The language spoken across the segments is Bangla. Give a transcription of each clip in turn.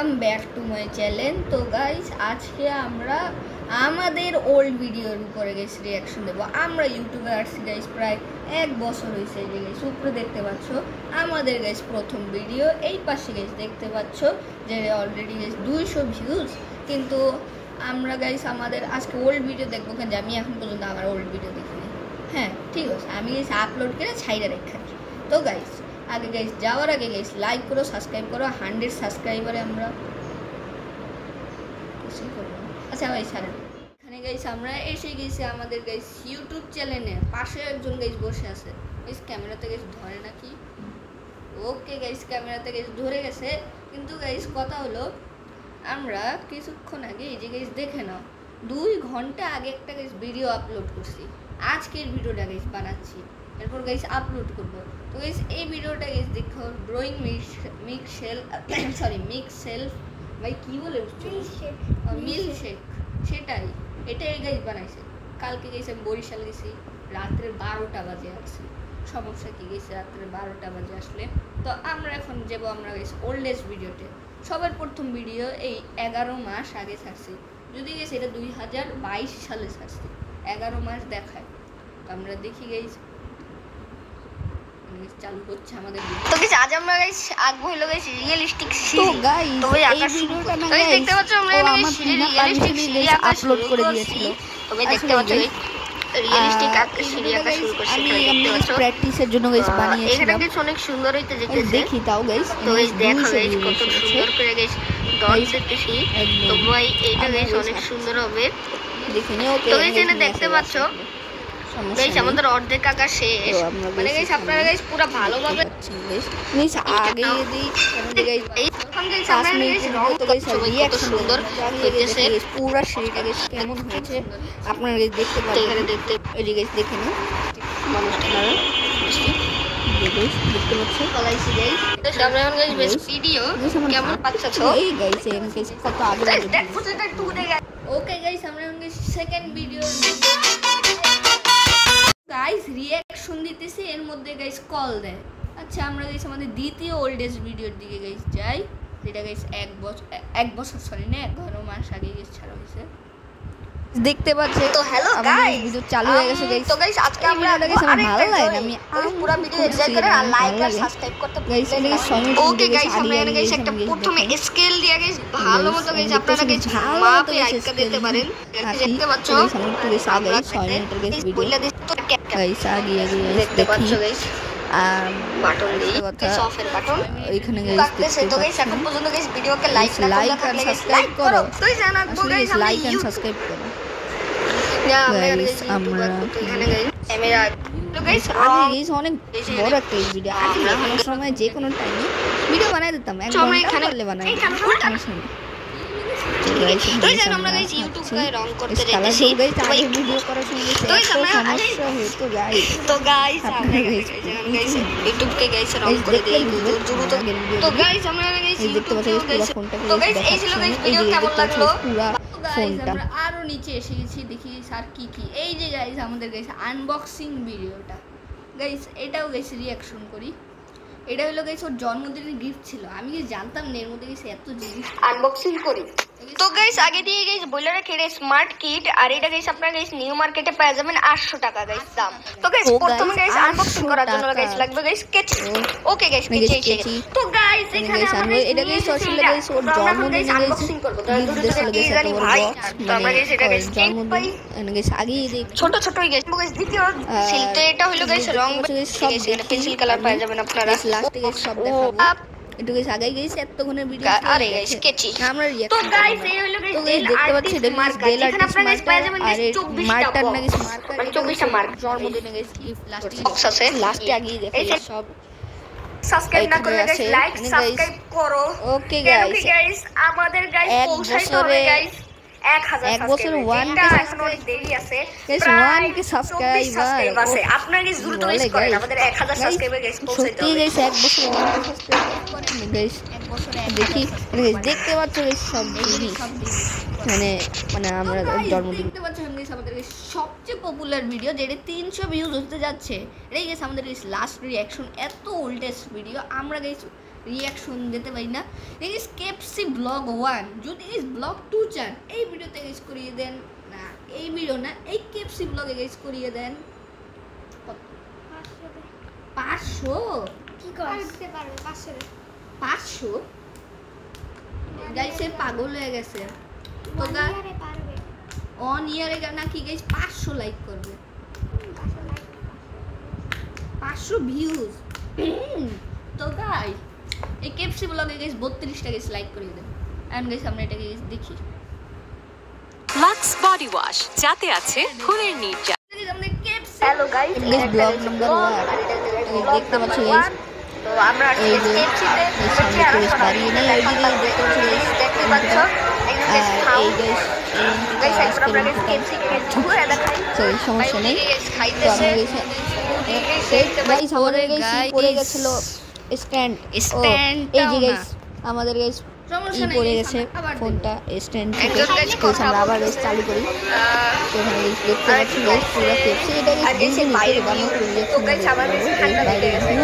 Welcome back to my channel. তো গাইস আজকে আমরা আমাদের ওল্ড ভিডিওর উপরে গাইস রিয়াকশন দেব। আমরা ইউটিউবে আসছি গাইস প্রায় 1 বছর হয়েছে। যে গাইস উপরে দেখতে পাচ্ছ আমাদের গাইস প্রথম ভিডিও, এই পাশে গাইস দেখতে পাচ্ছ যে অলরেডি গাইস 200 ভিউজ। কিন্তু আমরা গাইস আমাদের আজকে ওল্ড ভিডিও দেখবো, কেন আমি এখন পর্যন্ত আমার ওল্ড ভিডিও দেখিনি। হ্যাঁ ঠিক আছে, আমি গাইস আপলোড করে ছাইরা রেখে। তো গাইস আগে গাইস যাওয়ার আগে গাইস লাইক করো, সাবস্ক্রাইব করো। 100 সাবস্ক্রাইবারে আমরা কিছুই করবো। আচ্ছা ভাই ছাড়েন। এখানে গাইস আমরা এসে গেছি আমাদের গাইস ইউটিউব চ্যানেলে। পাশে একজন গাইস বসে আছে। গাইস ক্যামেরাতে গাইস ধরে নাকি? ওকে গাইস ক্যামেরাতে গাইস ধরে গেছে। কিন্তু গাইস কথা হলো আমরা কিছুক্ষণ আগে এই যে গাইস দেখে নাও 2 ঘন্টা আগে একটা গাইস ভিডিও আপলোড করছি। আজকের ভিডিওটা গাইস বানাচ্ছি, এরপর গাইস আপলোড করব। তো গাইস এই ভিডিওটা গাইস দেখো, ড্রয়িং মিক্স সেলফ ভাই কি বলে মিল শেক, সেটাই এটাই গাইস বানাইছে। কালকে গাইস আমি বরিশাল গেছি, রাত্রে 12টা বাজে আসছি। সমস্যা কি গেছে রাত্রে 12টা বাজে আসলে। তো আমরা এখন যাবো আমরা গাইস ওল্ডেস্ট ভিডিওতে। সবার প্রথম ভিডিও এই 11 মাস আগে ছাড়ছি, যদি গেছে এটা 2022 সালে ছাড়ছি। 11 মাস দেখায়। তো আমরা দেখি গাইস চালু হচ্ছে আমাদের ভিডিও। তো গাইস আজ আমরা গাইস আঁকবো হলো গাইস রিয়েলিস্টিক সিঁড়ি। তো গাইস এই ভিডিওটা না গাইস দেখতে পাচ্ছ আমরা রিয়েলিস্টিক সিঁড়ি আপলোড করে দিয়েছিল। তুমি দেখতে পাচ্ছ রিয়েলিস্টিক সিঁড়ি আঁকা শুরু করছি। আমি প্র্যাকটিসের জন্য গাইস বানিয়েছিলাম। এখানে গাইস অনেক সুন্দর হইতে যেতেছে, দেখি তাও গাইস। তো গাইস দেখো গাইস কত সুন্দর করে গাইস ডট দিতেছি। তো ভাই এইটা গাইস অনেক সুন্দর হবে, দেখে নিও। ওকে তো গাইস এখানে দেখতে পাচ্ছ গাইস আমাদের অর্ধেক আঁকা শেষ। মানে গাইস আপনারা গাইস পুরো ভালোভাবে গাইস আগে দিই গাইস। এখন গাইস আমরা গাইস রং তো গাইস রিঅ্যাকশন সুন্দর হইতেছে। পুরো সিঁড়িটা গাইস কেমন হয়েছে আপনারা গাইস দেখতে পাচ্ছেন। এখানে দেখতে এই গাইস দেখে নিন মানুষটা না দেখতে পাচ্ছেন চলাইছি গাইস। আমরা এখন গাইস বেশ ভিডিও কেমন পাচ্ছ এই গাইস এখানে গাইস কত আগে দেখো সেটা একটু উঠে গেছে। ওকে গাইস আমরা এখন guys second video guys reaction দিতেছি, এর মধ্যে গাইস কল দেয়। আচ্ছা আমরা গাইস আমাদের দ্বিতীয় ওল্ডেস্ট ভিডিওর দিকে গাইস যাই, যেটা গাইস 1 বছর সরি না 11 মাস আগে গাইস ছাড়া হয়েছে। দেখতে পাচ্ছেন তো হ্যালো গাইস ভিডিও চালু হয়ে গেছে গাইস। তো গাইস আজকে আমরা গাইস আমার ভালো লাগে, আমি পুরো ভিডিও এনজয় করে আর লাইক আর সাবস্ক্রাইব করতে ভুলবেন না। ওকে গাইস আমরা এখানে গাইস একটা প্রথমে স্কেল দিয়ে গাইস ভালো মতো গাইস আপনারা গাইস মাপে আইকা দিতে পারেন। দেখতে পাচ্ছ আমরা গাইস আগে 6 মিনিটের গাইস ভিডিও গাইস আগে দেখতে পাচ্ছ গাইস বাটন দিয়ে অফের বাটন এখানে গাইস। তো গাইস এখন পর্যন্ত গাইস ভিডিওকে লাইক আর সাবস্ক্রাইব করো। তো জানা তো গাইস লাইক এন্ড সাবস্ক্রাইব করো। গাইস আমরা এখানে গাইস ক্যামেরা তো গাইস আগে গাইস অনেক বড় একটা ভিডিও আমরা কোনো সময় যে কোনো টাইমে ভিডিও বানাই দিতাম। এক ঘন্টা করলে বানাই তো জানো আমরা গাইস ইউটিউবে রং করতে যাইতেছি গাইস ভিডিও করার সময় তো সমস্যা হতো গাইস। তো গাইস আমরা গাইস ইউটিউবে গাইস রং করে দেই দ্রুত। তো গাইস আমরা গাইস ইউটিউবে গাইস তো গাইস এই ছিল গাইস ভিডিও কেমন লাগলো পুরো ফোনটা। আমরা আরো নিচে এসে গেছি, দেখি স্যার কি কি এই যে গাইস আমাদের গাইস আনবক্সিং ভিডিওটা গাইস এটাও গাইস রিঅ্যাকশন করি। এটা হলো গাইস ওর জন্মদিনের গিফট ছিল, আমি কি জানতাম না এর মধ্যে গাইস এত জিনিস আনবক্সিং করি। তো গাইস আগে দিয়ে গাইস বলে রাখি এটা স্মার্ট কিট, আর এটা গাইস আপনারা গাইস নিউ মার্কেটে পেয়ে যাবেন 800 টাকা গাইস দাম। তো গাইস প্রথমে গাইস আনবক্সিং করার জন্য গাইস লাগবে গাইস কেচি। ওকে গাইস কেচি। তো গাইস এখানে আমরা এটা গাইস আসলে গাইস ওর জন্মদিনে গাইস আনবক্সিং করব। তো গাইস জানি ভাই তো আমরা গাইস এটা গাইস জন্মদিন এনে গাইস আগে দেখ ছোট ছোটই গাইস। গাইস দ্বিতীয় সিলতে এটা হলো গাইস রং সব পেন্সিল কালার পেয়ে যাবেন আপনারা। লাস্টে গাইস সব দেখাবো। এটা গাইস আগে গাইস এতক্ষণের ভিডিও আরে গাইস কেচি আমরা তো গাইস এই হলো গাইস দেখতে পাচ্ছেন এটা গাইস বেল আর্টিস্ট আপনারা গাইস পেয়ে যাবেন 24টা মার্কার না গাইস মার্কার 24টা মার্ক জন্মদিনে গাইস গিফট লাস্টে বক্স আছে লাস্টে আগে দেখেন সব সাবস্ক্রাইব না করলে গাইস লাইক সাবস্ক্রাইব করো। ওকে গাইস আমাদের গাইস পৌঁছাইতে হবে গাইস 1000 বছর 1 কে সাবস্ক্রাইব দেরি আছে গাইস 1 কে সাবস্ক্রাইবার আছে আপনারা গাইস দ্রুত গাইস করেন আমাদের 1000 সাবস্ক্রাইবার গাইস পৌঁছাইতে হবে। গাইস 1 বছর 1 কে সাবস্ক্রাইব করেন গাইস 1 বছর দেখি গাইস দেখতে পাচ্ছ গাইস সব জিনিস মানে আমরা জন্মদিন দেখতে পাচ্ছেন গাইস আমাদের সবচেয়ে পপুলার ভিডিও যেটা 300 ভিউজ হতে যাচ্ছে। এটাই গাইস আমাদের গাইস লাস্ট রিঅ্যাকশন, এত ওল্ডেস্ট ভিডিও আমরা গাইস রিয়াকশন দিতে পারি না। গাইস কেএফসি ব্লগ 1 যদি গাইস ব্লগ 2 চান এই ভিডিওতে গাইস করিয়ে দেন, না এই ভিডিও না, এই কেএফসি ব্লগে গাইস করিয়ে দেন 500 কি করতে পারবে 500 গাইস পাগল হয়ে গেছে তো পারবে অন ইয়ারে নাকি গাইস 500 লাইক করবে, 500 ভিউজ। তো গাইস এই কেএফসি ব্লগে গাইস 32টা গাইস লাইক করে দেন। এন্ড গাইস আমরা এটা গাইস দেখি লাক্স বডি ওয়াশ যাতে আছে ফুলের নির্যাস। আমরা KFC hello guys, guys blog number 1 দেখতে পাচ্ছি গাইস। তো আমরা কেএফসি তে বসে আছি, বাড়ি নেই এইদিকে দেখতে পাচ্ছ এই গাইস খাও গাইস। এখন আমরা কেএফসি খেয়েছি, পুরো দেখাই তো সমস্যা নেই। গাইস খাইতেছে গাইস আমাদের গাইস পড়ে গেছিল স্ট্যান্ড, এই যে গাইস আমাদের গাইস পড়ে গেছে ফোনটা স্ট্যান্ড থেকে। আমরা আবার গাইস চালু করি। তো এখানে গাইস দেখতে পাচ্ছি গাইস পুরো কেএফসি এটা গাইস বাইরে দামও করে। তো গাইস আমার কাছে ঠান্ডা লেগে গেছে।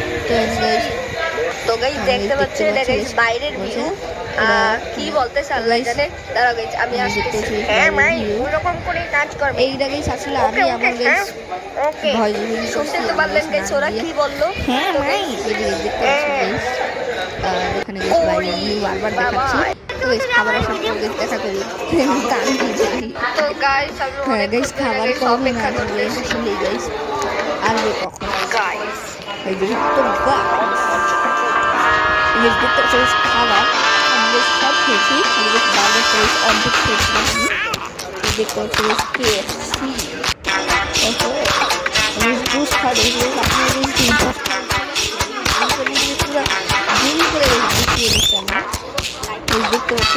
তো গাইস দেখতে পাচ্ছেন এটা গাইস বাইরের ভিউ। কি বলতে আল্লাহ জানে। দাঁড়াও গাইস আমি আসতেছি। হ্যাঁ ভাই ওরকম করে কাজ করবে। এইটা গাইস আসলে আমি আমার গাইস ওকে ভয়েস রিভিউ শুনতে তো পারলেন গাইস ওরা কি বললো। হ্যাঁ ভাই এই যে দেখতে পাচ্ছি গাইস এখানে গাইস বাইরে ভিউ বারবার দেখাচ্ছি। তো গাইস খাবার আসার পর গাইস দেখা করি গান দিচ্ছি। তো গাইস আমি হ্যাঁ গাইস খাবার কবে না গাইস আসলে গাইস আসবে কখন গাইস এই যে তো গাইস এই যে দেখতে পাচ্ছি খাবার আমরা সব খেয়েছি। আমরা বার্গার খেয়েছি, অর্ধেক খেয়েছি আমি। দেখতে পাচ্ছি কেএফসি জুস খাবে আপনার পুরো দিন করে দেখিয়ে দিচ্ছি আমরা। দেখতে পাচ্ছি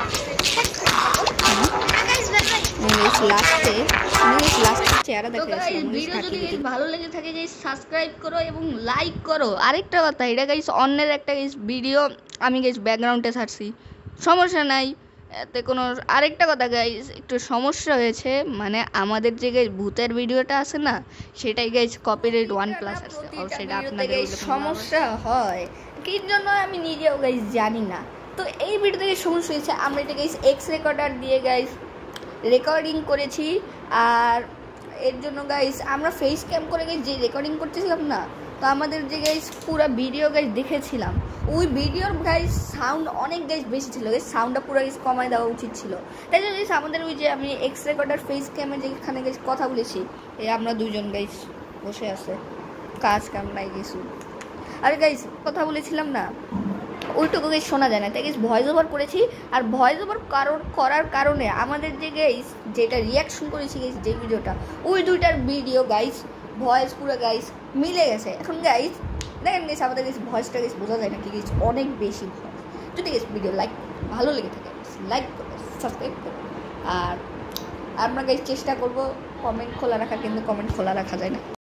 লাস্টে চেহারা দেখাচ্ছি। ভিডিও যদি ভালো লেগে থাকে গাইস সাবস্ক্রাইব করো এবং লাইক করো। আরেকটা কথা, এটা গাইস অন্যের একটা গাইস ভিডিও আমি গাইস ব্যাকগ্রাউন্ডে ছাড়ছি, সমস্যা নাই এতে কোনো। আরেকটা কথা গাইস একটু সমস্যা হয়েছে, মানে আমাদের যে গাইস ভূতের ভিডিওটা আছে না সেটাই গাইস কপিরাইট 1+ আছে। আর সেটা আপনাদের সমস্যা হয় কি জন্য আমি নিজেও গাইস জানি না। তো এই ভিডিওতে সমস্যা হয়েছে, আমরা এটা গাইস এক্স রেকর্ডার দিয়ে গাইস রেকর্ডিং করেছি। আর এর জন্য গাইস আমরা ফেস ক্যাম করে গাইস যে রেকর্ডিং করতেছিলাম না, তো আমাদের যে গাইস পুরো ভিডিও গাইস দেখেছিলাম ওই ভিডিওর গাইস সাউন্ড অনেক গাইস বেশি ছিল। গাইস সাউন্ডটা পুরো গাইস কমায় দেওয়া উচিত ছিল। তাই জন্য গাইস আমাদের ওই যে আমি এক্স রেকর্ডার ফেস ক্যামে যেখানে গাইস কথা বলেছি, এই আমরা দুজন গাইস বসে আছে, কাজ কাম নাই কিছু। আর গাইস কথা বলেছিলাম না ওইটুকু গাইস শোনা যায় না, তাই গাইস ভয়েস ওভার করেছি। আর ভয়েস ওভার করার কারণে আমাদের যে গাইস যেটা রিয়াকশন করেছি গাইস যে ভিডিওটা, ওই দুইটার ভিডিও গাইস ভয়েস পুরো গাইস মিলে গেছে। এখন গাইস দেখেন গাইস আমাদের গাইস ভয়েসটা গাইস বোঝা যায় না কি গাইস অনেক বেশি ভয়েস। যদি গাইস ভিডিও ভালো লেগে থাকে লাইক করো, সাবস্ক্রাইব করো। আর আমরা গাইস চেষ্টা করবো কমেন্ট খোলা রাখার, কিন্তু কমেন্ট খোলা রাখা যায় না।